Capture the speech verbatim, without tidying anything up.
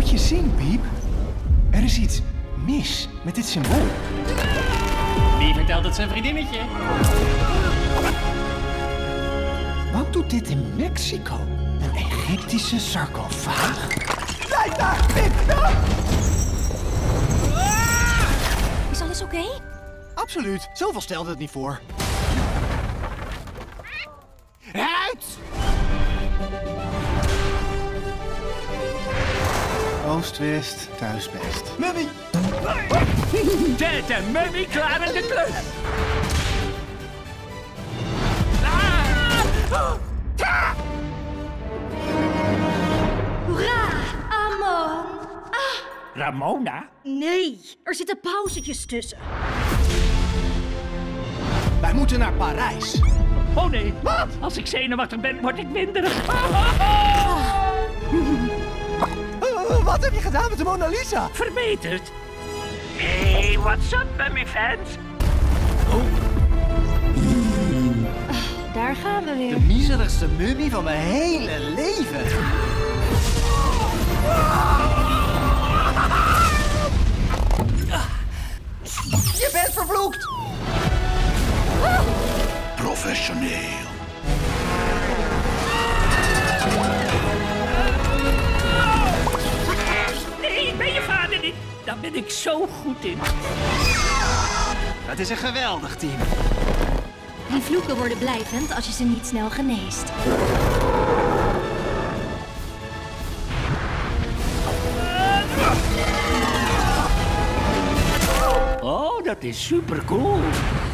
Moet je zien, Piep? Er is iets mis met dit symbool. Wie vertelt het zijn vriendinnetje? Wat doet dit in Mexico? Een Egyptische sarcofaag? Kijk daar, Piep! Is alles oké? Absoluut, zoveel stelde het niet voor. Uit! Oost-West, thuis-best. Mummy! Zet de mummy klaar met de klus! Hoera, Amon! Ah, Ramona? nee, er zitten pauzetjes tussen. Wij moeten naar Parijs. Oh nee, wat? Als ik zenuwachtig ben, word ik winderig. Uh, wat heb je gedaan met de Mona Lisa? Verbeterd. Hey, what's up, mummy fans? Daar gaan we weer. De miserigste mummie van mijn hele leven. Je bent vervloekt! Professioneel. Nee, ik ben je vader niet. Daar ben ik zo goed in. Het is een geweldig team. Die vloeken worden blijvend als je ze niet snel geneest. Oh, dat is super cool.